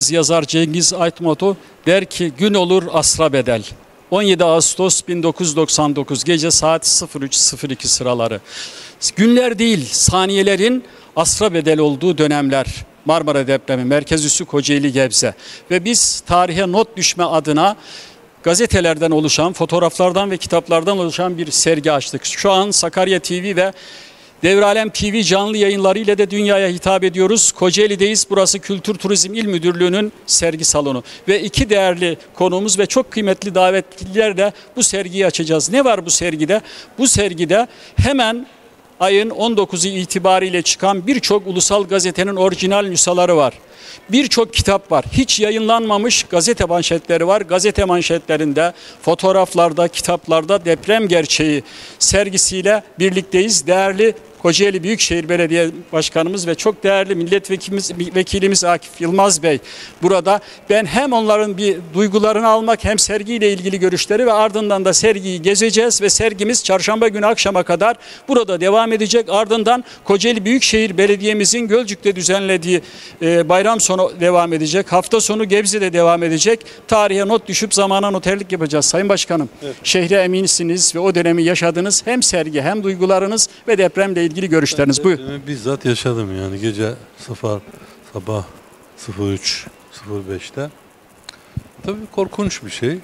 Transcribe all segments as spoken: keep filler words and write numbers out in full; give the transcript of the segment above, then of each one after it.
Yazar Cengiz Aytmatov der ki gün olur asra bedel. on yedi Ağustos bin dokuz yüz doksan dokuz gece saat sıfır üç sıfır iki sıraları. Günler değil saniyelerin asra bedel olduğu dönemler. Marmara depremi, merkez üssü Kocaeli Gebze ve biz tarihe not düşme adına gazetelerden oluşan, fotoğraflardan ve kitaplardan oluşan bir sergi açtık. Şu an Sakarya T V ve Devralem T V canlı yayınları ile de dünyaya hitap ediyoruz. Kocaeli'deyiz. Burası Kültür Turizm İl Müdürlüğü'nün sergi salonu. Ve iki değerli konuğumuz ve çok kıymetli davetlilerle bu sergiyi açacağız. Ne var bu sergide? Bu sergide hemen ayın on dokuzu itibariyle çıkan birçok ulusal gazetenin orijinal nüshaları var. Birçok kitap var. Hiç yayınlanmamış gazete manşetleri var. Gazete manşetlerinde, fotoğraflarda, kitaplarda deprem gerçeği sergisiyle birlikteyiz. Değerli Kocaeli Büyükşehir Belediye Başkanımız ve çok değerli milletvekilimiz vekilimiz Akif Yılmaz Bey burada. Ben hem onların bir duygularını almak hem sergiyle ilgili görüşleri ve ardından da sergiyi gezeceğiz ve sergimiz çarşamba günü akşama kadar burada devam edecek. Ardından Kocaeli Büyükşehir Belediye'mizin Gölcük'te düzenlediği e, bayram sonu devam edecek. Hafta sonu Gebze'de devam edecek. Tarihe not düşüp zamana noterlik yapacağız. Sayın Başkanım, evet. Şehre eminsiniz ve o dönemi yaşadınız. Hem sergi hem duygularınız ve depremle ilgili görüşleriniz. Buyur. Bizzat yaşadım yani gece sıfır sabah sıfır üç sıfır beşte. Tabii korkunç bir şey.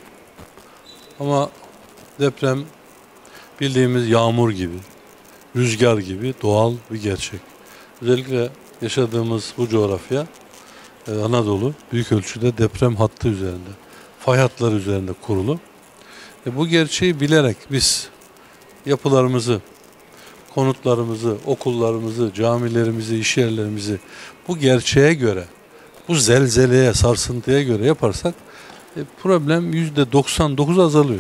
Ama deprem bildiğimiz yağmur gibi, rüzgar gibi doğal bir gerçek. Özellikle yaşadığımız bu coğrafya Anadolu büyük ölçüde deprem hattı üzerinde, fay hatları üzerinde kurulu. E bu gerçeği bilerek biz yapılarımızı, konutlarımızı, okullarımızı, camilerimizi, iş yerlerimizi bu gerçeğe göre, bu zelzeleye, sarsıntıya göre yaparsak e, problem yüzde doksan dokuz azalıyor.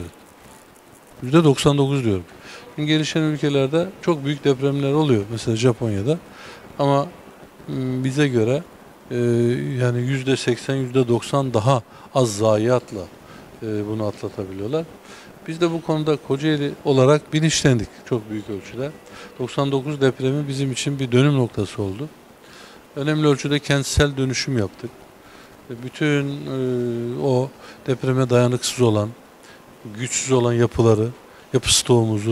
yüzde doksan dokuz diyorum. Şimdi gelişen ülkelerde çok büyük depremler oluyor. Mesela Japonya'da. Ama m, bize göre e, yani yüzde seksen, yüzde doksan daha az zayiatla e, bunu atlatabiliyorlar. Biz de bu konuda Kocaeli olarak bilinçlendik çok büyük ölçüde. doksan dokuz depremi bizim için bir dönüm noktası oldu. Önemli ölçüde kentsel dönüşüm yaptık. Bütün e, o depreme dayanıksız olan, güçsüz olan yapıları, yapı stoğumuzu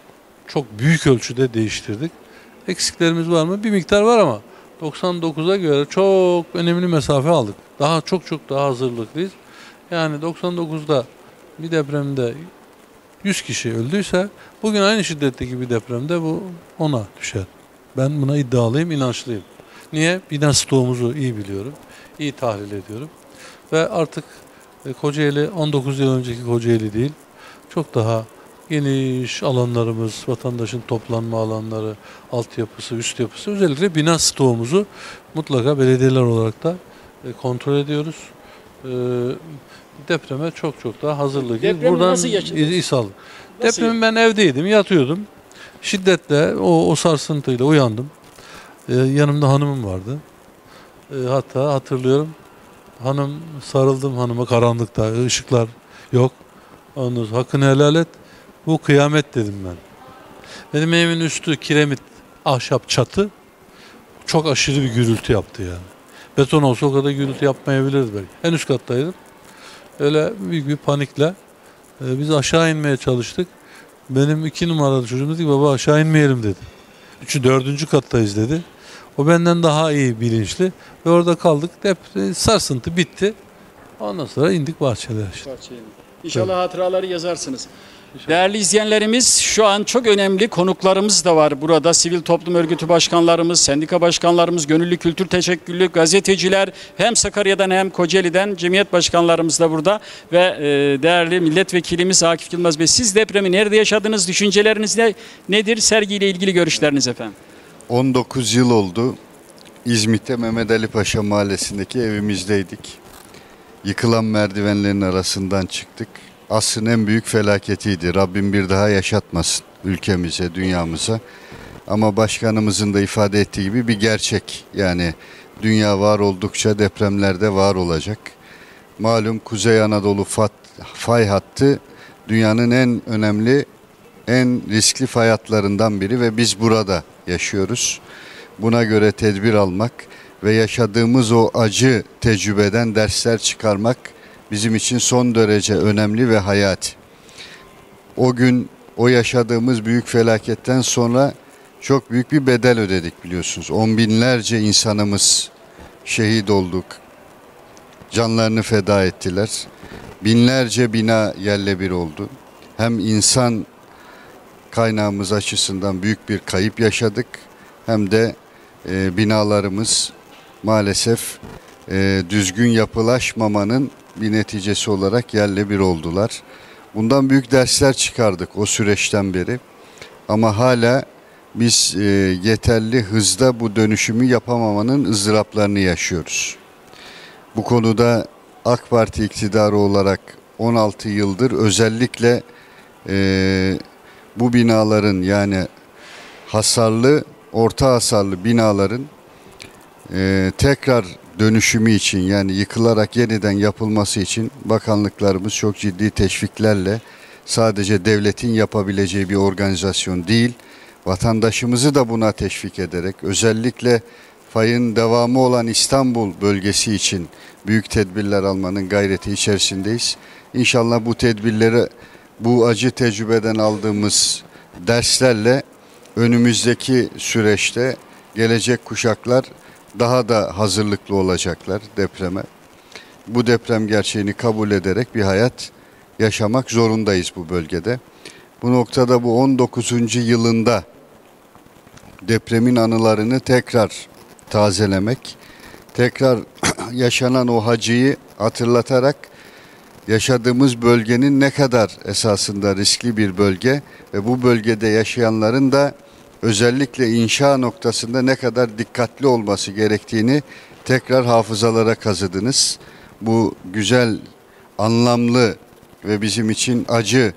çok büyük ölçüde değiştirdik. Eksiklerimiz var mı? Bir miktar var ama doksan dokuza göre çok önemli mesafe aldık. Daha çok çok daha hazırlıklıyız. Yani doksan dokuzda bir depremde yüz kişi öldüyse bugün aynı şiddetteki bir depremde bu ona düşer. Ben buna iddialıyım, inançlıyım. Niye? Bina stoğumuzu iyi biliyorum, iyi tahlil ediyorum. Ve artık Kocaeli on dokuz yıl önceki Kocaeli değil, çok daha geniş alanlarımız, vatandaşın toplanma alanları, altyapısı, üst yapısı, özellikle bina stoğumuzu mutlaka belediyeler olarak da kontrol ediyoruz. Depreme çok çok daha hazırlık. Depremi Buradan nasıl yaşadınız? İsal. Depremi ben evdeydim, yatıyordum. Şiddetle o, o sarsıntıyla uyandım. Ee, yanımda hanımım vardı. Ee, hatta hatırlıyorum. Hanım sarıldım hanıma karanlıkta, ışıklar yok. Ondan sonra hakkını helal et. Bu kıyamet dedim ben. Benim evimin üstü kiremit, ahşap çatı. Çok aşırı bir gürültü yaptı yani. Beton olsa o kadar gürültü yapmayabilirdi belki. En üst kattaydım. Öyle büyük bir panikle e, biz aşağı inmeye çalıştık. Benim iki numaralı çocuğum dedi ki baba aşağı inmeyelim dedi. Üçü dördüncü kattayız dedi. O benden daha iyi bilinçli ve orada kaldık. Hep sarsıntı bitti. Ondan sonra indik bahçelere işte. İnşallah evet. Hatıraları yazarsınız. Değerli izleyenlerimiz, şu an çok önemli konuklarımız da var burada. Sivil toplum örgütü başkanlarımız, sendika başkanlarımız, gönüllü kültür teşekküllü gazeteciler, hem Sakarya'dan hem Kocaeli'den cemiyet başkanlarımız da burada. Ve e, değerli milletvekilimiz Akif Yılmaz Bey, siz depremi nerede yaşadınız? Düşünceleriniz ne, nedir? Sergiyle ilgili görüşleriniz efendim. on dokuz yıl oldu. İzmit'te Mehmet Ali Paşa Mahallesi'ndeki evimizdeydik. Yıkılan merdivenlerin arasından çıktık. Asrın en büyük felaketiydi. Rabbim bir daha yaşatmasın ülkemize, dünyamıza. Ama başkanımızın da ifade ettiği gibi bir gerçek. Yani dünya var oldukça depremler de var olacak. Malum Kuzey Anadolu fat, fay hattı dünyanın en önemli, en riskli fay hatlarından biri ve biz burada yaşıyoruz. Buna göre tedbir almak ve yaşadığımız o acı tecrübeden dersler çıkarmak bizim için son derece önemli ve hayati. O gün o yaşadığımız büyük felaketten sonra çok büyük bir bedel ödedik biliyorsunuz. On binlerce insanımız şehit olduk. Canlarını feda ettiler. Binlerce bina yerle bir oldu. Hem insan kaynağımız açısından büyük bir kayıp yaşadık. Hem de e, binalarımız maalesef e, düzgün yapılaşmamanın bir neticesi olarak yerle bir oldular. Bundan büyük dersler çıkardık o süreçten beri. Ama hala biz e, yeterli hızda bu dönüşümü yapamamanın ızdıraplarını yaşıyoruz. Bu konuda AK Parti iktidarı olarak on altı yıldır özellikle e, bu binaların yani hasarlı, orta hasarlı binaların e, tekrar dönüşümü için yani yıkılarak yeniden yapılması için bakanlıklarımız çok ciddi teşviklerle sadece devletin yapabileceği bir organizasyon değil, vatandaşımızı da buna teşvik ederek özellikle fayın devamı olan İstanbul bölgesi için büyük tedbirler almanın gayreti içerisindeyiz. İnşallah bu tedbirleri bu acı tecrübeden aldığımız derslerle önümüzdeki süreçte gelecek kuşaklar daha da hazırlıklı olacaklar depreme. Bu deprem gerçeğini kabul ederek bir hayat yaşamak zorundayız bu bölgede. Bu noktada bu on dokuzuncu yılında depremin anılarını tekrar tazelemek, tekrar yaşanan o acıyı hatırlatarak yaşadığımız bölgenin ne kadar esasında riskli bir bölge ve bu bölgede yaşayanların da özellikle inşa noktasında ne kadar dikkatli olması gerektiğini tekrar hafızalara kazıdınız. Bu güzel, anlamlı ve bizim için acı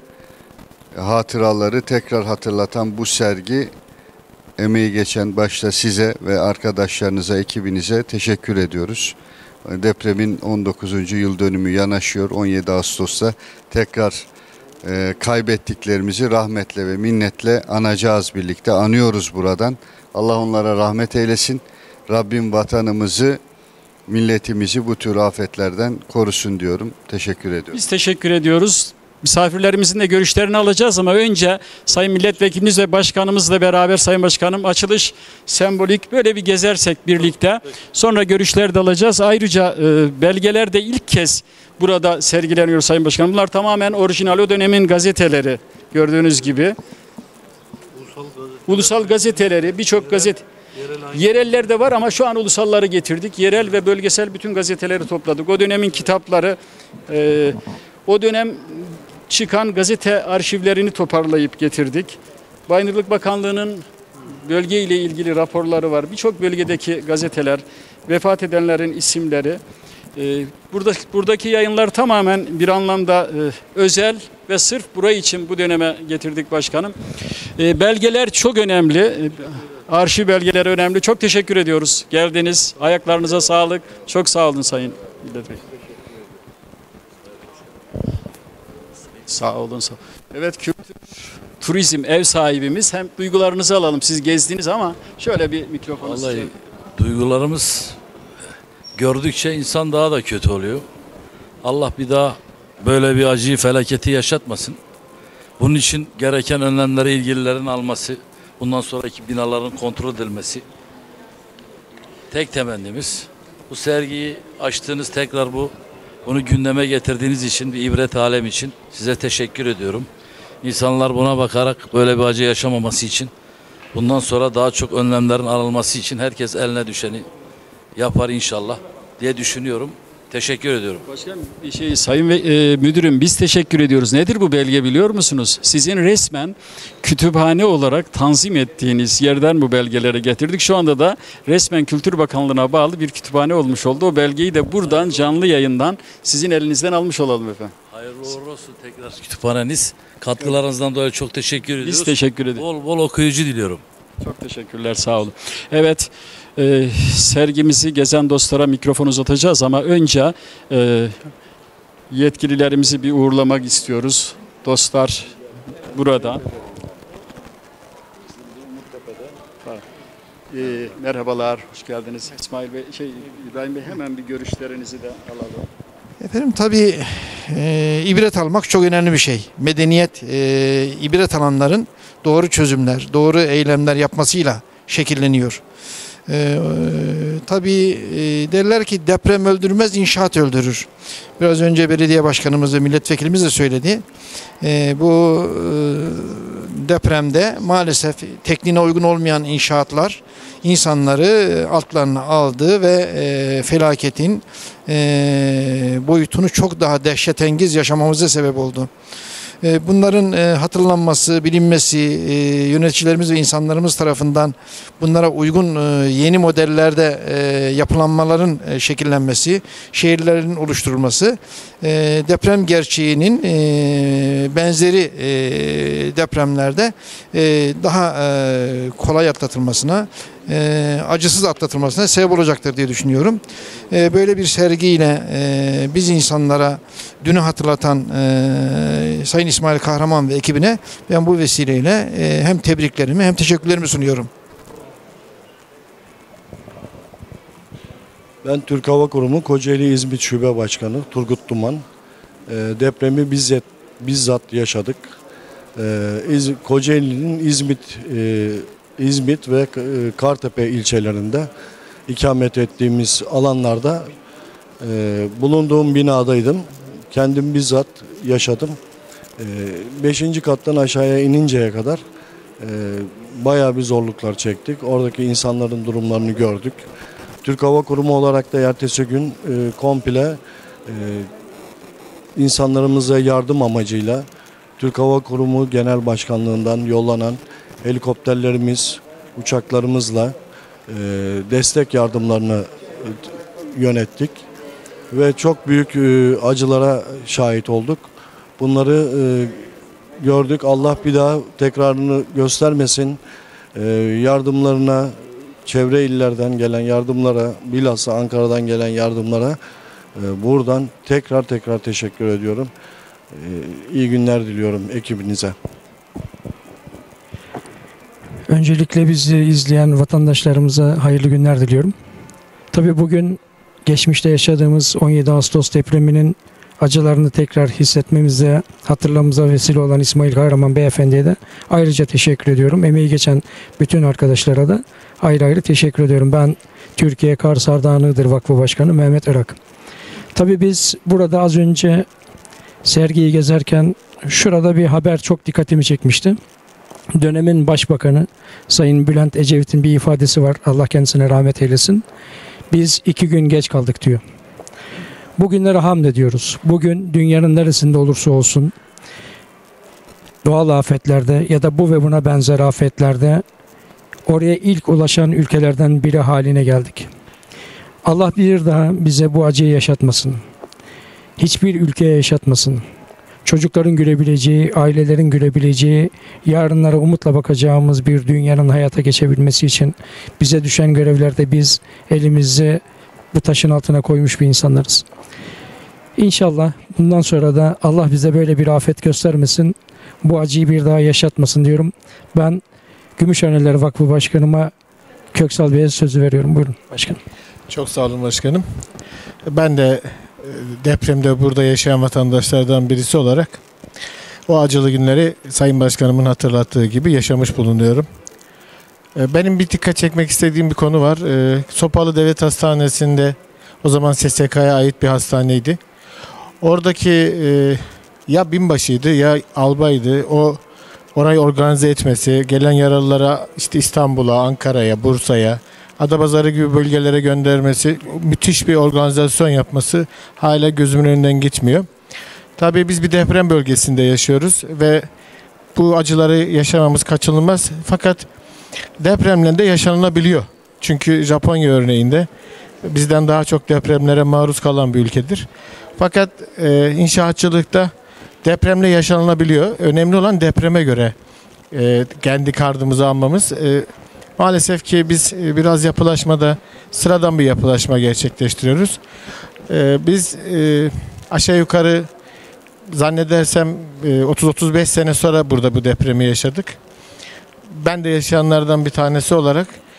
hatıraları tekrar hatırlatan bu sergi, emeği geçen başta size ve arkadaşlarınıza, ekibinize teşekkür ediyoruz. Depremin on dokuzuncu yıl dönümü yanaşıyor. on yedi Ağustos'ta tekrar e, kaybettiklerimizi rahmetle ve minnetle anacağız birlikte. Anıyoruz buradan. Allah onlara rahmet eylesin. Rabbim vatanımızı, milletimizi bu tür afetlerden korusun diyorum. Teşekkür ediyorum. Biz teşekkür ediyoruz. Misafirlerimizin de görüşlerini alacağız ama önce Sayın Milletvekilimiz ve Başkanımızla beraber Sayın Başkanım açılış sembolik böyle bir gezersek birlikte. Sonra görüşler de alacağız. Ayrıca e, belgeler de ilk kez burada sergileniyor Sayın Başkanım. Bunlar tamamen orijinal o dönemin gazeteleri gördüğünüz gibi. Ulusal, Ulusal gazeteleri birçok gazete. Yereller de var ama şu an ulusalları getirdik. Yerel ve bölgesel bütün gazeteleri topladık. O dönemin kitapları, e, o dönem çıkan gazete arşivlerini toparlayıp getirdik. Bayındırlık Bakanlığı'nın bölge ile ilgili raporları var. Birçok bölgedeki gazeteler, vefat edenlerin isimleri. Ee, burada, buradaki yayınlar tamamen bir anlamda e, özel ve sırf burayı için bu döneme getirdik başkanım. Ee, belgeler çok önemli. Ee, arşiv belgeleri önemli. Çok teşekkür ediyoruz. Geldiniz. Ayaklarınıza sağlık. Çok sağ olun Sayın Milletvekili. Sağ olun. Sağ olun. Evet, kültür, turizm ev sahibimiz. Hem duygularınızı alalım. Siz gezdiniz ama şöyle bir mikrofonu Vallahi size. duygularımız gördükçe insan daha da kötü oluyor. Allah bir daha böyle bir acıyı, felaketi yaşatmasın. Bunun için gereken önlemleri ilgililerin alması, bundan sonraki binaların kontrol edilmesi tek temennimiz. Bu sergiyi açtığınız tekrar bu Bunu gündeme getirdiğiniz için, bir ibret alem için size teşekkür ediyorum. İnsanlar buna bakarak böyle bir acı yaşamaması için, bundan sonra daha çok önlemlerin alınması için herkes eline düşeni yapar inşallah diye düşünüyorum. Teşekkür ediyorum. Başkan bir şey Sayın ve, e, Müdürüm biz teşekkür ediyoruz. Nedir bu belge biliyor musunuz? Sizin resmen kütüphane olarak tanzim ettiğiniz yerden bu belgeleri getirdik. Şu anda da resmen Kültür Bakanlığı'na bağlı bir kütüphane olmuş oldu. O belgeyi de buradan canlı yayından sizin elinizden almış olalım efendim. Hayırlı uğurlu olsun tekrar kütüphaneniz. Katkılarınızdan dolayı çok teşekkür ediyoruz. Biz teşekkür ederiz. Bol bol okuyucu diliyorum. Çok teşekkürler, sağ olun. Evet, e, sergimizi gezen dostlara mikrofon uzatacağız ama önce e, yetkililerimizi bir uğurlamak istiyoruz. Dostlar burada. Ee, merhabalar, hoş geldiniz. İsmail Bey, şey İbrahim Bey, hemen bir görüşlerinizi de alalım. Efendim tabii e, ibret almak çok önemli bir şey. Medeniyet e, ibret alanların doğru çözümler, doğru eylemler yapmasıyla şekilleniyor. E, e, tabii e, derler ki deprem öldürmez, inşaat öldürür. Biraz önce belediye başkanımız ve milletvekilimiz de söyledi. E, bu e, depremde maalesef tekniğine uygun olmayan inşaatlar insanları altlarına aldı ve e, felaketin e, boyutunu çok daha dehşetengiz yaşamamıza sebep oldu. E, bunların e, hatırlanması, bilinmesi, e, yöneticilerimiz ve insanlarımız tarafından bunlara uygun e, yeni modellerde e, yapılanmaların e, şekillenmesi, şehirlerin oluşturulması, e, deprem gerçeğinin e, benzeri e, depremlerde e, daha e, kolay atlatılmasına, e, acısız atlatılmasına sebep olacaktır diye düşünüyorum. E, böyle bir sergiyle e, biz insanlara dünü hatırlatan e, Sayın İsmail Kahraman ve ekibine ben bu vesileyle e, hem tebriklerimi hem teşekkürlerimi sunuyorum. Ben Türk Hava Kurumu Kocaeli İzmit Şube Başkanı Turgut Duman. E, depremi bizzat, bizzat yaşadık. E, İz, Kocaeli'nin İzmit, e, İzmit ve e, Kartepe ilçelerinde ikamet ettiğimiz alanlarda e, bulunduğum binadaydım. Kendim bizzat yaşadım. E, beşinci kattan aşağıya ininceye kadar e, bayağı bir zorluklar çektik. Oradaki insanların durumlarını gördük. Türk Hava Kurumu olarak da ertesi gün e, komple e, insanlarımıza yardım amacıyla Türk Hava Kurumu Genel Başkanlığından yollanan helikopterlerimiz, uçaklarımızla e, destek yardımlarını e, yönettik ve çok büyük e, acılara şahit olduk. Bunları e, gördük. Allah bir daha tekrarını göstermesin. E, yardımlarına, çevre illerden gelen yardımlara, bilhassa Ankara'dan gelen yardımlara e, buradan tekrar tekrar teşekkür ediyorum. E, iyi günler diliyorum ekibinize. Öncelikle bizi izleyen vatandaşlarımıza hayırlı günler diliyorum. Tabii bugün geçmişte yaşadığımız on yedi Ağustos depreminin acılarını tekrar hissetmemize, hatırlamamıza vesile olan İsmail Kahraman Beyefendi'ye de ayrıca teşekkür ediyorum. Emeği geçen bütün arkadaşlara da ayrı ayrı teşekkür ediyorum. Ben Türkiye Kars Ardahan Iğdır Vakfı Başkanı Mehmet Irak. Tabii biz burada az önce sergiyi gezerken şurada bir haber çok dikkatimi çekmişti. Dönemin Başbakanı Sayın Bülent Ecevit'in bir ifadesi var. Allah kendisine rahmet eylesin. Biz iki gün geç kaldık diyor. Bugünlere hamd ediyoruz. Bugün dünyanın neresinde olursa olsun doğal afetlerde ya da bu ve buna benzer afetlerde oraya ilk ulaşan ülkelerden biri haline geldik. Allah bir daha bize bu acıyı yaşatmasın. Hiçbir ülkeye yaşatmasın. Çocukların gülebileceği, ailelerin gülebileceği, yarınlara umutla bakacağımız bir dünyanın hayata geçebilmesi için bize düşen görevlerde biz elimizi bu taşın altına koymuş bir insanlarız. İnşallah bundan sonra da Allah bize böyle bir afet göstermesin, bu acıyı bir daha yaşatmasın diyorum. Ben Gümüşhaneler Vakfı Başkanıma Köksal Bey'e sözü veriyorum. Buyurun başkanım. Çok sağ olun başkanım. Ben de depremde burada yaşayan vatandaşlardan birisi olarak o acılı günleri Sayın Başkanımın hatırlattığı gibi yaşamış bulunuyorum. Benim bir dikkat çekmek istediğim bir konu var. Sopalı Devlet Hastanesi'nde, o zaman S S K'ya ait bir hastaneydi. Oradaki ya binbaşıydı ya albaydı. O orayı organize etmesi, gelen yaralılara işte İstanbul'a, Ankara'ya, Bursa'ya, Adapazarı gibi bölgelere göndermesi, müthiş bir organizasyon yapması hala gözümün önünden gitmiyor. Tabii biz bir deprem bölgesinde yaşıyoruz ve bu acıları yaşamamız kaçınılmaz. Fakat depremle de yaşanılabiliyor. Çünkü Japonya örneğinde bizden daha çok depremlere maruz kalan bir ülkedir. Fakat e, inşaatçılıkta depremle yaşanılabiliyor. Önemli olan depreme göre e, kendi kardımızı almamız. E, maalesef ki biz e, biraz yapılaşmada sıradan bir yapılaşma gerçekleştiriyoruz. E, biz e, aşağı yukarı zannedersem e, otuz otuz beş sene sonra burada bu depremi yaşadık. Ben de yaşayanlardan bir tanesi olarak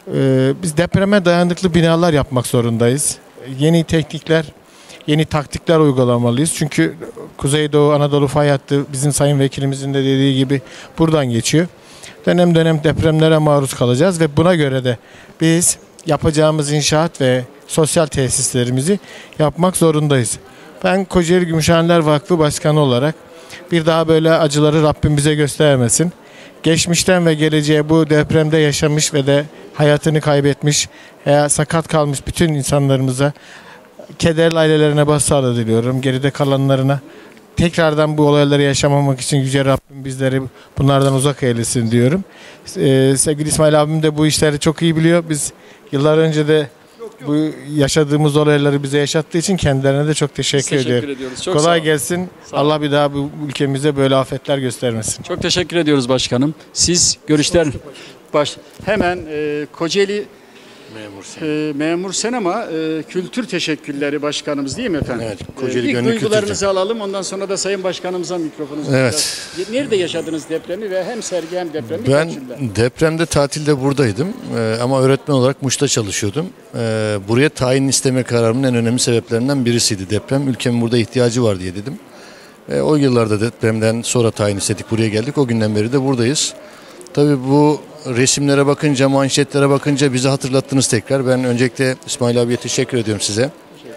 Ee, biz depreme dayanıklı binalar yapmak zorundayız. Yeni teknikler, yeni taktikler uygulamalıyız. Çünkü Kuzeydoğu Anadolu fay hattı bizim Sayın Vekilimizin de dediği gibi buradan geçiyor. Dönem dönem depremlere maruz kalacağız ve buna göre de biz yapacağımız inşaat ve sosyal tesislerimizi yapmak zorundayız. Ben Kocaeli Gümüşhaneler Vakfı Başkanı olarak bir daha böyle acıları Rabbim bize göstermesin. Geçmişten ve geleceğe bu depremde yaşamış ve de hayatını kaybetmiş veya sakat kalmış bütün insanlarımıza, kederli ailelerine başsağlığı diliyorum. Geride kalanlarına tekrardan bu olayları yaşamamak için Yüce Rabbim bizleri bunlardan uzak eylesin diyorum. Ee, sevgili İsmail abim de bu işleri çok iyi biliyor. Biz yıllar önce de bu yaşadığımız olayları bize yaşattığı için kendilerine de çok teşekkür, teşekkür ediyorum. ediyoruz. Çok Kolay sağ olun. gelsin. Sağ olun. Allah bir daha bu ülkemize böyle afetler göstermesin. Çok teşekkür ediyoruz başkanım. Siz görüşler baş hemen e, Kocaeli Memur sen. e, memur sen ama e, kültür teşekkürleri başkanımız değil mi efendim? Evet, Kocaeli E, ilk Gönüllü duygularınızı alalım, ondan sonra da Sayın Başkanımıza mikrofonu Evet. uzatacağız. Nerede yaşadınız depremi ve hem sergi hem depremi? Ben kaç yılda? depremde tatilde buradaydım Ee, ama öğretmen olarak Muş'ta çalışıyordum. Ee, buraya tayin isteme kararımın en önemli sebeplerinden birisiydi deprem. Ülkemin burada ihtiyacı var diye dedim. Ee, o yıllarda depremden sonra tayin istedik, buraya geldik. O günden beri de buradayız. Tabii bu resimlere bakınca, manşetlere bakınca bizi hatırlattınız tekrar. Ben öncelikle İsmail abiye teşekkür ediyorum size.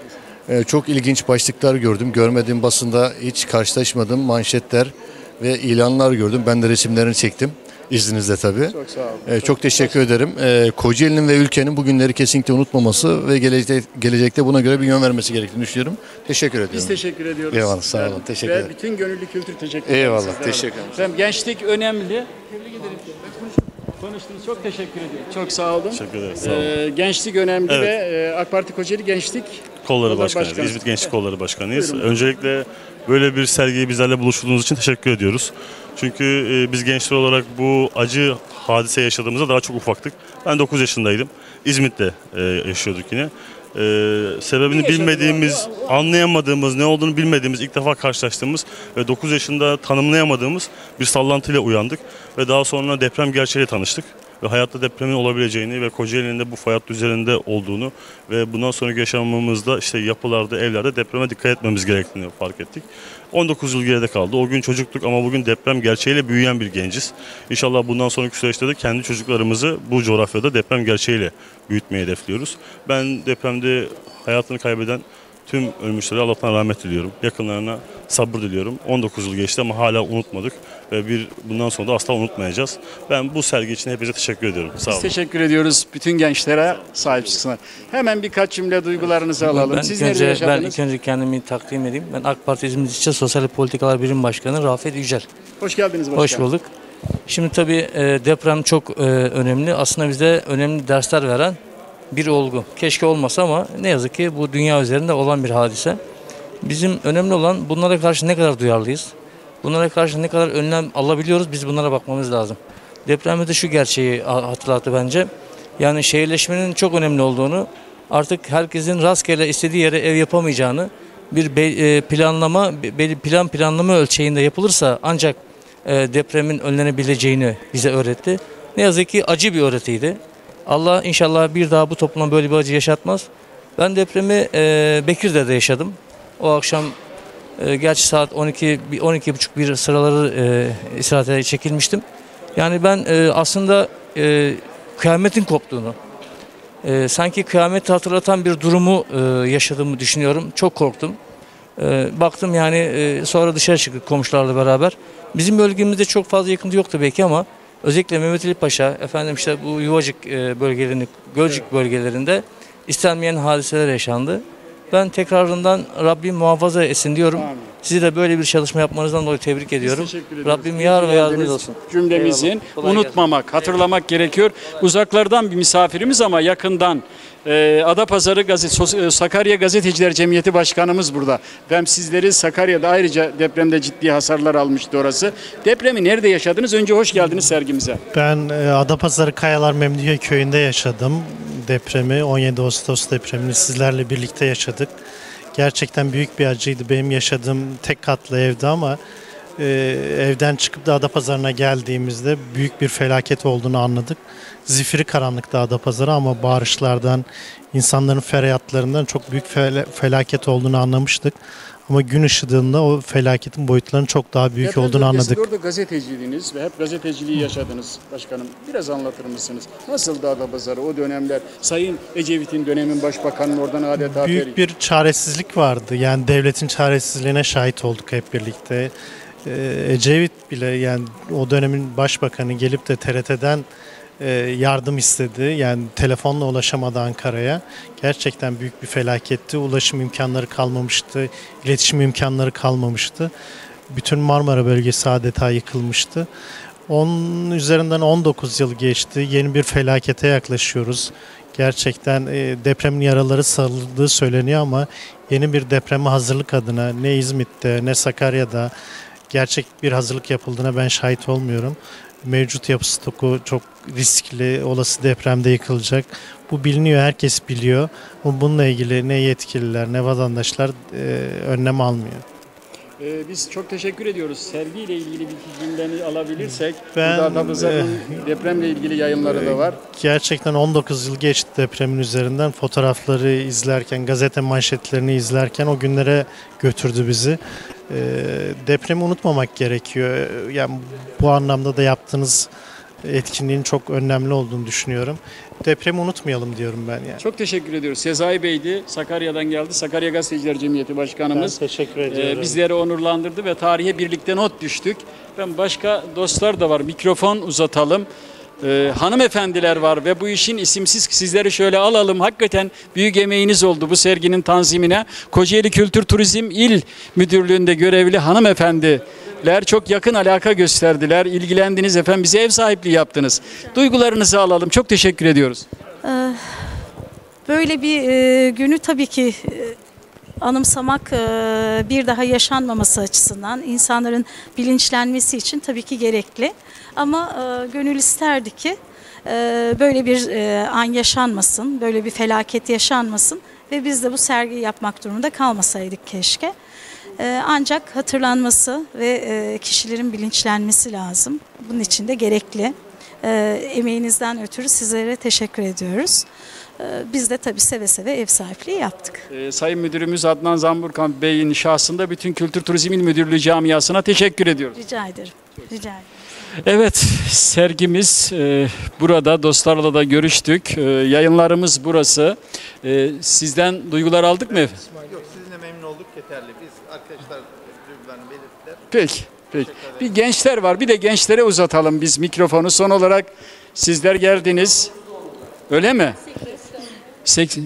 Ee, çok ilginç başlıklar gördüm. Görmediğim basında hiç karşılaşmadığım manşetler ve ilanlar gördüm. Ben de resimlerini çektim. İzninizle tabii. Çok sağ olun. Ee, çok teşekkür ederim. Ee, Kocaeli'nin ve ülkenin bu günleri kesinlikle unutmaması ve gelecekte, gelecekte buna göre bir yön vermesi gerektiğini düşünüyorum. Teşekkür ediyorum. Biz teşekkür ediyoruz. Eyvallah, sağ olun. Ve- Teşekkür ve ederim. bütün gönüllü kültür teşekkür ederiz. Eyvallah, sizlere. teşekkür ederim. Efendim, gençlik önemli. Tebrik ederim. Konuştunuz. Çok teşekkür ediyorum. Çok sağ olun. Teşekkür ederiz. Sağ olun. Ee, gençlik önemli Evet. ve e, AK Parti Kocaeli Gençlik Kolları Kolları Başkanıyız. Başkanı. İzmit Gençlik Kolları Başkanıyız. Buyurun. Öncelikle böyle bir sergiyi bizlerle buluşturduğunuz için teşekkür ediyoruz. Çünkü e, biz gençler olarak bu acı hadise yaşadığımızda daha çok ufaktık. Ben dokuz yaşındaydım. İzmit'te e, yaşıyorduk yine. E, sebebini Ne yaşadın bilmediğimiz, anlayamadığımız, ne olduğunu bilmediğimiz, ilk defa karşılaştığımız ve dokuz yaşında tanımlayamadığımız bir sallantıyla uyandık. Ve daha sonra deprem gerçeğiyle tanıştık. Ve hayatta depremin olabileceğini ve Kocaeli'nin de bu fay hattı üzerinde olduğunu ve bundan sonraki yaşamımızda işte yapılarda, evlerde depreme dikkat etmemiz gerektiğini fark ettik. on dokuz yıl geride kaldı. O gün çocuktuk ama bugün deprem gerçeğiyle büyüyen bir genciz. İnşallah bundan sonraki süreçte de kendi çocuklarımızı bu coğrafyada deprem gerçeğiyle büyütmeyi hedefliyoruz. Ben depremde hayatını kaybeden tüm ölmüşlere Allah'tan rahmet diliyorum. Yakınlarına sabır diliyorum. on dokuz yıl geçti ama hala unutmadık ve bir bundan sonra da asla unutmayacağız. Ben bu sergi için hepinize teşekkür ediyorum. Sağ Biz olun. teşekkür ediyoruz. Bütün gençlere sahip çıksınlar. Hemen birkaç cümle duygularınızı alalım. Ben Siz ilk nerede önce, ben yaşadınız? ilk önce kendimi takdim edeyim. Ben AK Parti İzmit İlçe Sosyal Politikalar Birim Başkanı Rafet Yücel. Hoş geldiniz başkanım. Hoş bulduk. Şimdi tabii e, deprem çok e, önemli. Aslında bize önemli dersler veren bir olgu. Keşke olmasa ama ne yazık ki bu dünya üzerinde olan bir hadise. Bizim önemli olan bunlara karşı ne kadar duyarlıyız? Bunlara karşı ne kadar önlem alabiliyoruz? Biz bunlara bakmamız lazım. Depremde de şu gerçeği hatırlattı bence. Yani şehirleşmenin çok önemli olduğunu, artık herkesin rastgele istediği yere ev yapamayacağını, bir planlama, plan planlama ölçeğinde yapılırsa ancak depremin önlenebileceğini bize öğretti. Ne yazık ki acı bir öğretiydi. Allah inşallah bir daha bu topluma böyle bir acı yaşatmaz. Ben depremi Bekir'de de yaşadım. O akşam e, gerçi saat on iki on iki buçuk bir sıraları e, istirahate çekilmiştim. Yani ben e, aslında e, kıyametin koptuğunu, e, sanki kıyameti hatırlatan bir durumu e, yaşadığımı düşünüyorum. Çok korktum. E, baktım yani e, sonra dışarı çıktık komşularla beraber. Bizim bölgemizde çok fazla yıkıntı yoktu belki ama özellikle Mehmet Ali Paşa, efendim işte bu Yuvacık e, bölgelerinde, Gölcük evet. bölgelerinde istenmeyen hadiseler yaşandı. Ben tekrarından Rabbim muhafaza etsin diyorum. Amin. Sizi de böyle bir çalışma yapmanızdan dolayı tebrik ediyorum. Rabbim yar ve yardımcınız olsun. Cümlemizin unutmamak, hatırlamak evet. gerekiyor. Uzaklardan bir misafirimiz ama yakından e, Adapazarı Gazete, Sakarya Gazeteciler Cemiyeti Başkanımız burada. Ben sizleri Sakarya'da ayrıca depremde ciddi hasarlar almıştı orası. Depremi nerede yaşadınız? Önce hoş geldiniz sergimize. Ben e, Adapazarı Kayalar Memduhiye Köyü'nde yaşadım. Depremi, on yedi Ağustos depremini sizlerle birlikte yaşadık. Gerçekten büyük bir acıydı. Benim yaşadığım tek katlı evdi ama e, evden çıkıp da Adapazarı'na geldiğimizde büyük bir felaket olduğunu anladık. Zifiri karanlıkta Adapazarı ama bağırışlardan, insanların feryatlarından çok büyük fel- felaket olduğunu anlamıştık. Ama gün ışığında o felaketin boyutlarının çok daha büyük Deprem olduğunu bölgesinde anladık. Orada gazeteciliğiniz ve hep gazeteciliği yaşadınız başkanım. Biraz anlatır mısınız? Nasıldı Adapazarı o dönemler? Sayın Ecevit'in dönemin başbakanının oradan adeta Büyük bir çaresizlik vardı. Yani devletin çaresizliğine şahit olduk hep birlikte. Ee, Ecevit bile yani o dönemin başbakanı gelip de T R T'den e, yardım istedi. Yani telefonla ulaşamadı Ankara'ya. Gerçekten büyük bir felaketti. Ulaşım imkanları kalmamıştı. İletişim imkanları kalmamıştı. Bütün Marmara bölgesi adeta yıkılmıştı. Onun üzerinden on dokuz yıl geçti. Yeni bir felakete yaklaşıyoruz. Gerçekten e, depremin yaraları sarıldığı söyleniyor ama yeni bir depreme hazırlık adına ne İzmit'te ne Sakarya'da gerçek bir hazırlık yapıldığına ben şahit olmuyorum. Mevcut yapı stoku çok riskli, olası depremde yıkılacak. Bu biliniyor, herkes biliyor. Ama bununla ilgili ne yetkililer ne vatandaşlar e, önlem almıyor. Ee, biz çok teşekkür ediyoruz. Sergiyle ilgili bir cümleni alabilirsek. Ben, burada Adapazarı'nın e, depremle ilgili yayınları da var. Gerçekten on dokuz yıl geçti depremin üzerinden. Fotoğrafları izlerken, gazete manşetlerini izlerken o günlere götürdü bizi. E, depremi unutmamak gerekiyor. Yani bu anlamda da yaptığınız etkinliğin çok önemli olduğunu düşünüyorum. Depremi unutmayalım diyorum ben yani. Çok teşekkür ediyoruz. Sezai Bey'di. Sakarya'dan geldi. Sakarya Gazeteciler Cemiyeti Başkanımız. Ben teşekkür ediyorum. Ee, bizleri onurlandırdı ve tarihe birlikte not düştük. Ben başka dostlar da var. Mikrofon uzatalım. Ee, hanımefendiler var ve bu işin isimsiz sizleri şöyle alalım. Hakikaten büyük emeğiniz oldu bu serginin tanzimine. Kocaeli Kültür Turizm İl Müdürlüğü'nde görevli hanımefendiler çok yakın alaka gösterdiler. İlgilendiniz efendim. Bize ev sahipliği yaptınız. Duygularınızı alalım. Çok teşekkür ediyoruz. Böyle bir e, günü tabii ki e, anımsamak e, bir daha yaşanmaması açısından insanların bilinçlenmesi için tabii ki gerekli. Ama e, gönül isterdi ki e, böyle bir e, an yaşanmasın, böyle bir felaket yaşanmasın ve biz de bu sergiyi yapmak durumunda kalmasaydık keşke. E, ancak hatırlanması ve e, kişilerin bilinçlenmesi lazım. Bunun için de gerekli. E, emeğinizden ötürü sizlere teşekkür ediyoruz. Biz de tabii seve seve ev sahipliği yaptık. Ee, Sayın Müdürümüz Adnan Zamburkan Bey'in şahsında bütün Kültür Turizm İl Müdürlüğü camiasına teşekkür ediyoruz. Rica ederim. Rica ederim. Evet, sergimiz e, burada. Dostlarla da görüştük. E, yayınlarımız burası. E, sizden duygular aldık mı efendim? Yok, sizinle memnun olduk, yeterli. Biz arkadaşlar duygularını belirttiler. Peki, peki. Bir gençler var. Bir de gençlere uzatalım biz mikrofonu. Son olarak sizler geldiniz. Öyle mi? Sekiz.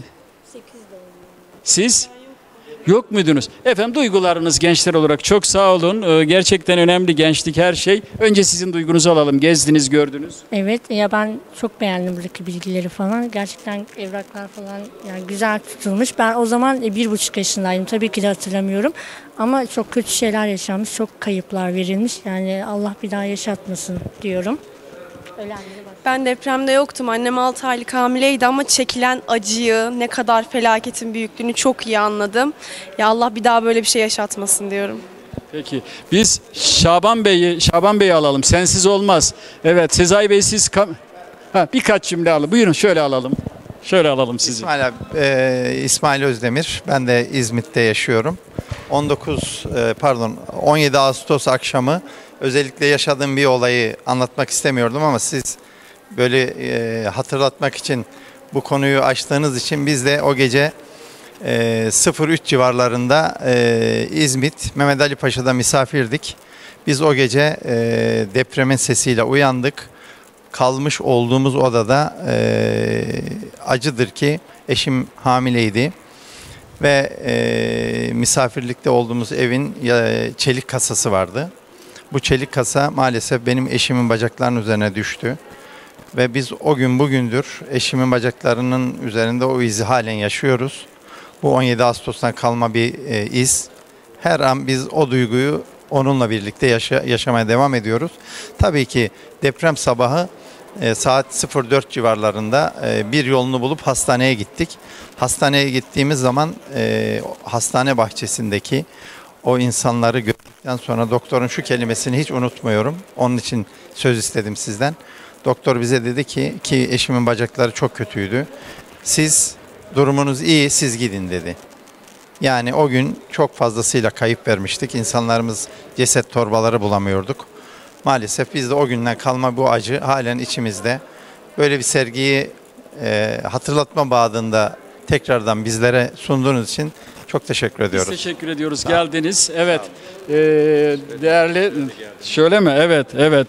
Siz? Yok muydunuz? Efendim duygularınız gençler olarak çok sağ olun. Ee, gerçekten önemli gençlik her şey. Önce sizin duygunuzu alalım. Gezdiniz, gördünüz. Evet ya ben çok beğendim buradaki bilgileri falan. Gerçekten evraklar falan yani güzel tutulmuş. Ben o zaman bir buçuk yaşındaydım. Tabii ki de hatırlamıyorum. Ama çok kötü şeyler yaşanmış. Çok kayıplar verilmiş. Yani Allah bir daha yaşatmasın diyorum. Ben depremde yoktum. Annem altı aylık hamileydi ama çekilen acıyı, ne kadar felaketin büyüklüğünü çok iyi anladım. Ya Allah bir daha böyle bir şey yaşatmasın diyorum. Peki biz Şaban Bey'i Şaban Bey'i alalım. Sensiz olmaz. Evet Sezai Bey siz kam- ha, birkaç cümle alın. Buyurun şöyle alalım. Şöyle alalım sizi. İsmail abi, e, İsmail Özdemir. Ben de İzmit'te yaşıyorum. on dokuz e, pardon on yedi Ağustos akşamı özellikle yaşadığım bir olayı anlatmak istemiyordum ama siz böyle e, hatırlatmak için bu konuyu açtığınız için biz de o gece e, sıfır üç civarlarında e, İzmit Mehmet Ali Paşa'da misafirdik. Biz o gece e, depremin sesiyle uyandık. Kalmış olduğumuz odada e, acıdır ki eşim hamileydi ve e, misafirlikte olduğumuz evin e, çelik kasası vardı. Bu çelik kasa maalesef benim eşimin bacaklarının üzerine düştü. Ve biz o gün bugündür eşimin bacaklarının üzerinde o izi halen yaşıyoruz. Bu on yedi Ağustos'tan kalma bir e, iz. Her an biz o duyguyu onunla birlikte yaşa, yaşamaya devam ediyoruz. Tabii ki deprem sabahı e, saat sıfır dört civarlarında e, bir yolunu bulup hastaneye gittik. Hastaneye gittiğimiz zaman e, hastane bahçesindeki o insanları gördük. yaptıktan sonra doktorun şu kelimesini hiç unutmuyorum. Onun için söz istedim sizden. Doktor bize dedi ki, ki eşimin bacakları çok kötüydü. Siz, durumunuz iyi, siz gidin dedi. Yani o gün çok fazlasıyla kayıp vermiştik. İnsanlarımız ceset torbaları bulamıyorduk. Maalesef biz de o günden kalma bu acı halen içimizde. Böyle bir sergiyi e, hatırlatma bağında tekrardan bizlere sunduğunuz için çok teşekkür ediyoruz. Biz teşekkür ediyoruz. Geldiniz. Evet. Ee, değerli şöyle mi? Evet, evet.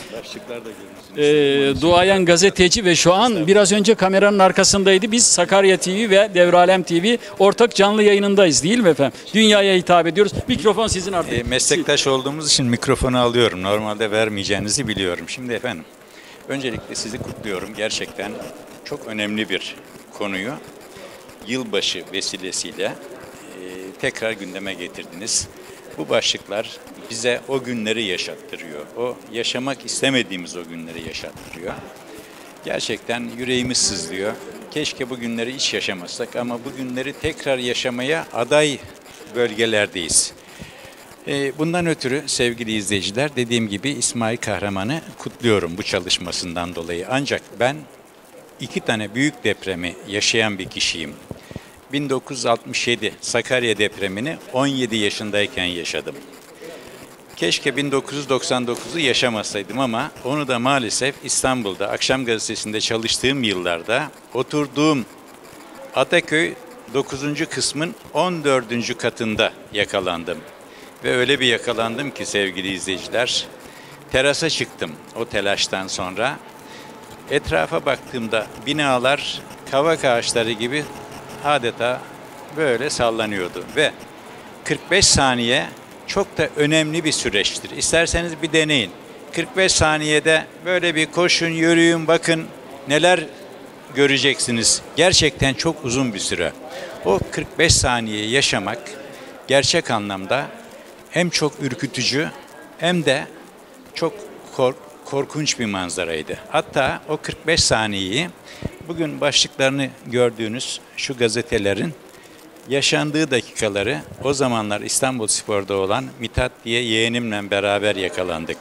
Ee, duayen gazeteci ve şu an biraz önce kameranın arkasındaydı. Biz Sakarya T V ve Devralem T V ortak canlı yayınındayız değil mi efendim? Dünyaya hitap ediyoruz. Mikrofon sizin artık. E, meslektaş olduğumuz için mikrofonu alıyorum. Normalde vermeyeceğinizi biliyorum. Şimdi efendim, öncelikle sizi kutluyorum. Gerçekten çok önemli bir konuyu yılbaşı vesilesiyle e, tekrar gündeme getirdiniz. Bu başlıklar bize o günleri yaşattırıyor. O yaşamak istemediğimiz o günleri yaşattırıyor. Gerçekten yüreğimiz sızlıyor. Keşke bu günleri hiç yaşamasak ama bu günleri tekrar yaşamaya aday bölgelerdeyiz. Bundan ötürü sevgili izleyiciler, dediğim gibi İsmail Kahraman'ı kutluyorum bu çalışmasından dolayı. Ancak ben iki tane büyük depremi yaşayan bir kişiyim. bin dokuz yüz altmış yedi Sakarya depremini on yedi yaşındayken yaşadım. Keşke bin dokuz yüz doksan dokuzu yaşamasaydım ama onu da maalesef İstanbul'da Akşam Gazetesi'nde çalıştığım yıllarda oturduğum Ataköy dokuzuncu kısmın on dördüncü katında yakalandım. Ve öyle bir yakalandım ki sevgili izleyiciler, terasa çıktım o telaştan sonra. Etrafa baktığımda binalar kavak ağaçları gibi adeta böyle sallanıyordu ve kırk beş saniye çok da önemli bir süreçtir. İsterseniz bir deneyin. kırk beş saniyede böyle bir koşun, yürüyün, bakın neler göreceksiniz. Gerçekten çok uzun bir süre. O kırk beş saniye yaşamak gerçek anlamda hem çok ürkütücü hem de çok kork korkunç bir manzaraydı. Hatta o kırk beş saniyeyi bugün başlıklarını gördüğünüz şu gazetelerin yaşandığı dakikaları o zamanlar İstanbulspor'da olan Mithat diye yeğenimle beraber yakalandık.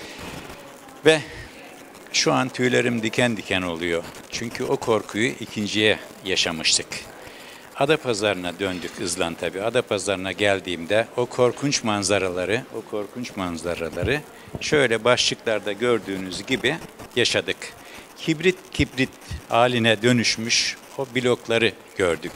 Ve şu an tüylerim diken diken oluyor. Çünkü o korkuyu ikinciye yaşamıştık. Adapazarı'na döndük hızlan tabii. Adapazarı'na geldiğimde o korkunç manzaraları, o korkunç manzaraları şöyle başlıklarda gördüğünüz gibi yaşadık. Kibrit kibrit haline dönüşmüş o blokları gördük.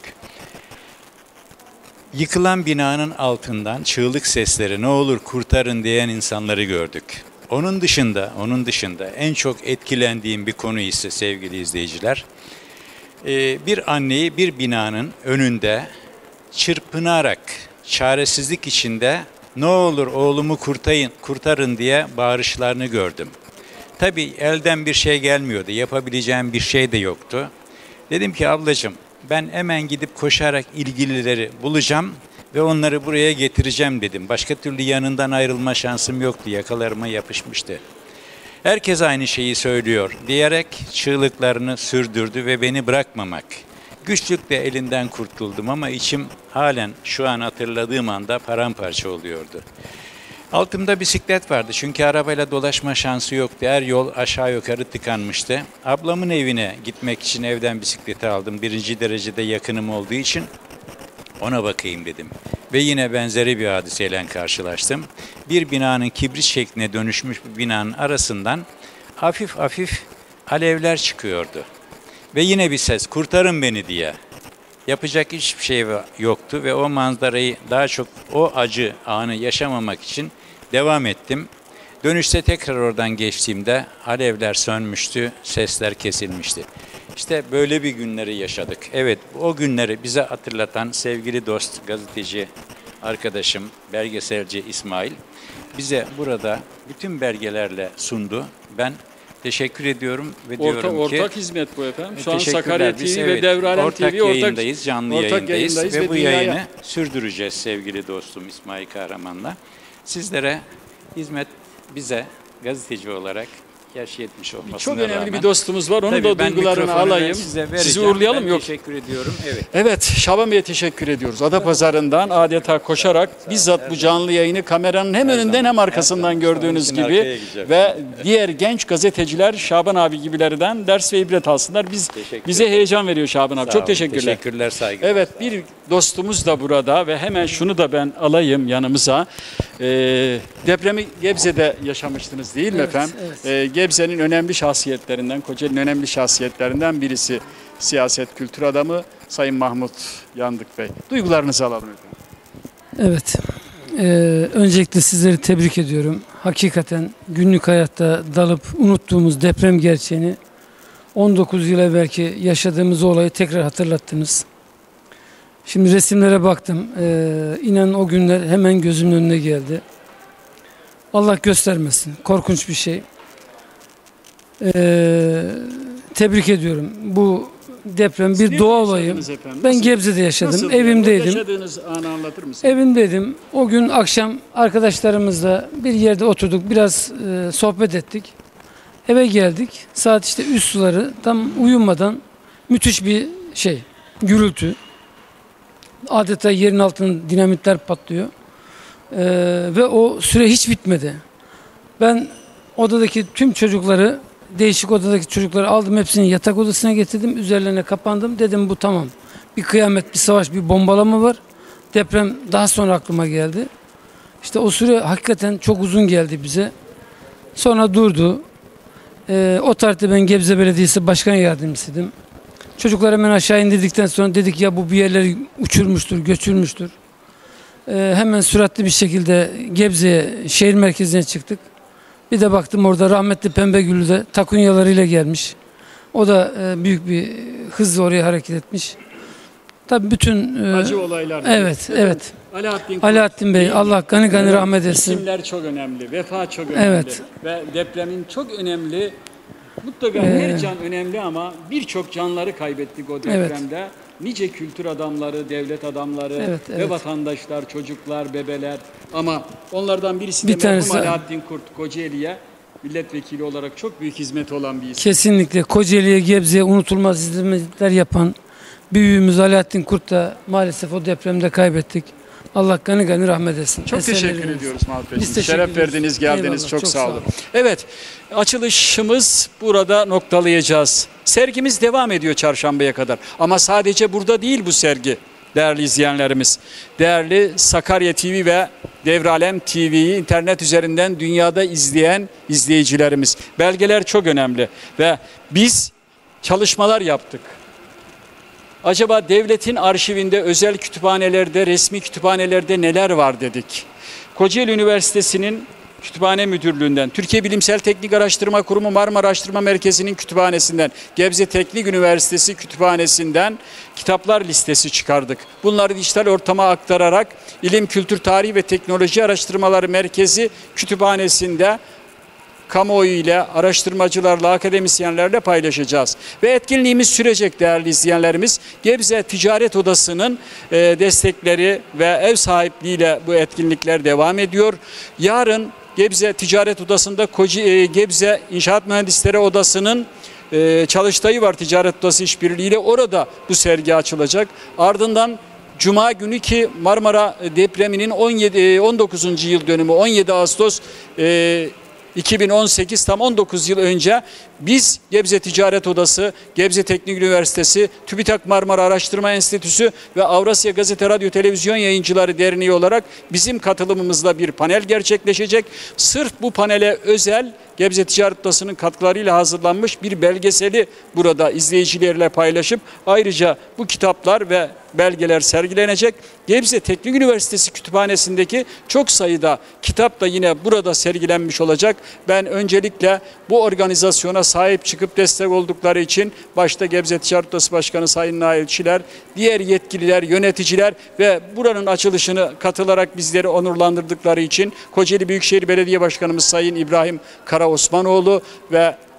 Yıkılan binanın altından çığlık sesleri, ne olur kurtarın diyen insanları gördük. Onun dışında, onun dışında en çok etkilendiğim bir konu ise sevgili izleyiciler, bir anneyi bir binanın önünde çırpınarak, çaresizlik içinde ne olur oğlumu kurtarın, kurtarın diye bağırışlarını gördüm. Tabii elden bir şey gelmiyordu, yapabileceğim bir şey de yoktu. Dedim ki ablacığım, ben hemen gidip koşarak ilgilileri bulacağım ve onları buraya getireceğim dedim. Başka türlü yanından ayrılma şansım yoktu, yakalarıma yapışmıştı. Herkes aynı şeyi söylüyor diyerek çığlıklarını sürdürdü ve beni bırakmamak. Güçlükle elinden kurtuldum ama içim halen şu an hatırladığım anda paramparça oluyordu. Altımda bisiklet vardı çünkü arabayla dolaşma şansı yoktu. Her yol aşağı yukarı tıkanmıştı. Ablamın evine gitmek için evden bisikleti aldım. Birinci derecede yakınım olduğu için ona bakayım dedim. Ve yine benzeri bir hadiseyle karşılaştım. Bir binanın kibrit şekline dönüşmüş bir binanın arasından hafif hafif alevler çıkıyordu. Ve yine bir ses, kurtarın beni diye. Yapacak hiçbir şey yoktu ve o manzarayı daha çok o acı anı yaşamamak için devam ettim. Dönüşte tekrar oradan geçtiğimde alevler sönmüştü, sesler kesilmişti. İşte böyle bir günleri yaşadık. Evet, o günleri bize hatırlatan sevgili dost, gazeteci arkadaşım, belgeselci İsmail bize burada bütün belgelerle sundu. Ben teşekkür ediyorum ve Orta, diyorum ortak ki... Ortak hizmet bu efendim. Şu an Teşekkürler. Sakarya Biz, T V evet, ve Devralem ortak T V ortak yayındayız, canlı ortak yayındayız, yayındayız ve, ve bu dünyaya... yayını sürdüreceğiz sevgili dostum İsmail Kahraman'la. Sizlere hizmet, bize gazeteci olarak yaş yetmiş olmasına Çok önemli rağmen. bir dostumuz var. Onun Tabii da ben duygularını mikrofonu ben alayım. size Sizi vereceğim. uğurlayalım Ben yok. Teşekkür ediyorum. Evet. Evet, Şaban Bey'e teşekkür ediyoruz. Adapazarı'ndan adeta koşarak bizzat bu canlı yayını kameranın hem önünden hem arkasından gördüğünüz Sonrasında arkaya gibi gideceğim. ve diğer genç gazeteciler Şaban abi gibilerden ders ve ibret alsınlar. Biz Teşekkür bize ederim. heyecan veriyor Şaban abi. Sağ Çok olun. teşekkürler. Teşekkürler, saygılar. Evet, bir dostumuz da burada ve hemen şunu da ben alayım yanımıza. Ee, depremi Gebze'de yaşamıştınız değil mi Evet, efendim? evet. Ee, Gebze'nin önemli şahsiyetlerinden, Kocaeli'nin önemli şahsiyetlerinden birisi siyaset kültür adamı Sayın Mahmut Yandık Bey. Duygularınızı alalım efendim. Evet. Ee, öncelikle sizleri tebrik ediyorum. Hakikaten günlük hayatta dalıp unuttuğumuz deprem gerçeğini on dokuz yıl evvelki yaşadığımız olayı tekrar hatırlattınız. Şimdi resimlere baktım. Ee, inan o günler hemen gözümün önüne geldi. Allah göstermesin. Korkunç bir şey. Ee, tebrik ediyorum. Bu deprem bir Nerede doğa olayı. yaşadınız efendim? Ben Nasıl- Gebze'de yaşadım. nasıl? Evimdeydim. Yaşadığınız anı anlatır mısınız? Evimdeydim. O gün akşam arkadaşlarımızla bir yerde oturduk. Biraz e, sohbet ettik. Eve geldik. Saat işte üst suları tam uyumadan müthiş bir şey. Gürültü. Adeta yerin altında dinamitler patlıyor. Ee, ve o süre hiç bitmedi. Ben odadaki tüm çocukları, değişik odadaki çocukları aldım, hepsini yatak odasına getirdim. Üzerlerine kapandım. Dedim bu tamam. Bir kıyamet, bir savaş, bir bombalama var. Deprem daha sonra aklıma geldi. İşte o süre hakikaten çok uzun geldi bize. Sonra durdu. Ee, o tarihte ben Gebze Belediyesi Başkan Yardımcısıydım. Çocuklar hemen aşağı indirdikten sonra dedik ya bu bir yerleri uçurmuştur, göçürmüştür. Ee, hemen süratli bir şekilde Gebze'ye, şehir merkezine çıktık. Bir de baktım orada rahmetli Pembegül'ü de takunyalarıyla gelmiş. O da e, büyük bir hızla oraya hareket etmiş. Tabii bütün... e, Acı olaylar. Evet, Efendim, evet. Alaaddin, Alaaddin Bey, Allah gani gani Evet, rahmet etsin. İsimler çok önemli, vefa çok önemli. Evet. Ve depremin çok önemli, mutlaka Ee, her can önemli ama birçok canları kaybettik o Evet. depremde. Nice kültür adamları, devlet adamları Evet, ve evet. vatandaşlar, çocuklar, bebeler. Ama onlardan birisi de Bir tanesi- merhum Alaaddin Kurt, Kocaeli'ye milletvekili olarak çok büyük hizmeti olan bir isim. Kesinlikle Kocaeli'ye, Gebze'ye unutulmaz hizmetler yapan büyüğümüz Alaaddin Kurt da maalesef o depremde kaybettik. Allah gani gani rahmet etsin. Çok teşekkür Eserlerimiz. ediyoruz Mahmut Bey. Biz teşekkür Şeref ediyoruz. verdiniz, geldiniz. Eyvallah, Çok, çok sağ sağ olun. olun. Evet, açılışımız burada noktalayacağız. Sergimiz devam ediyor çarşambaya kadar. Ama sadece burada değil bu sergi değerli izleyenlerimiz. Değerli Sakarya T V ve Devralem T V'yi internet üzerinden dünyada izleyen izleyicilerimiz. Belgeler çok önemli ve biz çalışmalar yaptık. Acaba devletin arşivinde, özel kütüphanelerde, resmi kütüphanelerde neler var dedik. Kocaeli Üniversitesi'nin Kütüphane Müdürlüğü'nden, Türkiye Bilimsel Teknik Araştırma Kurumu Marmara Araştırma Merkezi'nin kütüphanesinden, Gebze Teknik Üniversitesi Kütüphanesi'nden kitaplar listesi çıkardık. Bunları dijital ortama aktararak İlim, Kültür, Tarih ve Teknoloji Araştırmaları Merkezi Kütüphanesi'nde kamuoyu ile, araştırmacılarla, akademisyenlerle paylaşacağız. Ve etkinliğimiz sürecek değerli izleyenlerimiz. Gebze Ticaret Odası'nın e, destekleri ve ev sahipliğiyle bu etkinlikler devam ediyor. Yarın Gebze Ticaret Odası'nda Koca, e, Gebze İnşaat Mühendisleri Odası'nın e, çalıştayı var Ticaret Odası işbirliğiyle. Orada bu sergi açılacak. Ardından Cuma günü ki Marmara depreminin on yedi on dokuzuncu yıl dönümü on yedi Ağustos e, iki bin on sekiz, tam on dokuz yıl önce biz Gebze Ticaret Odası, Gebze Teknik Üniversitesi, TÜBİTAK Marmara Araştırma Enstitüsü ve Avrasya Gazete Radyo Televizyon Yayıncıları Derneği olarak bizim katılımımızla bir panel gerçekleşecek. Sırf bu panele özel Gebze Ticaret Odası'nın katkılarıyla hazırlanmış bir belgeseli burada izleyicilerle paylaşıp ayrıca bu kitaplar ve belgeler sergilenecek. Gebze Teknik Üniversitesi Kütüphanesi'ndeki çok sayıda kitap da yine burada sergilenmiş olacak. Ben öncelikle bu organizasyona sahip çıkıp destek oldukları için başta Gebze Ticaret Odası Başkanı Sayın Nail Çiler, diğer yetkililer, yöneticiler ve buranın açılışını katılarak bizleri onurlandırdıkları için Kocaeli Büyükşehir Belediye Başkanımız Sayın İbrahim Kara Osmanoğlu ve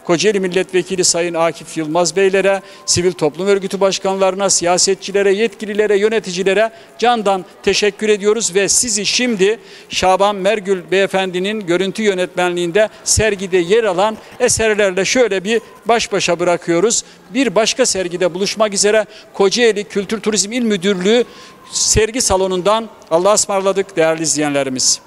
Kocaeli Milletvekili Sayın Akif Yılmaz Beylere, sivil toplum örgütü başkanlarına, siyasetçilere, yetkililere, yöneticilere candan teşekkür ediyoruz ve sizi şimdi Şaban Mergül Beyefendinin görüntü yönetmenliğinde sergide yer alan eserlerle şöyle bir baş başa bırakıyoruz. Bir başka sergide buluşmak üzere Kocaeli Kültür Turizm İl Müdürlüğü sergi salonundan Allah'a ısmarladık değerli izleyenlerimiz.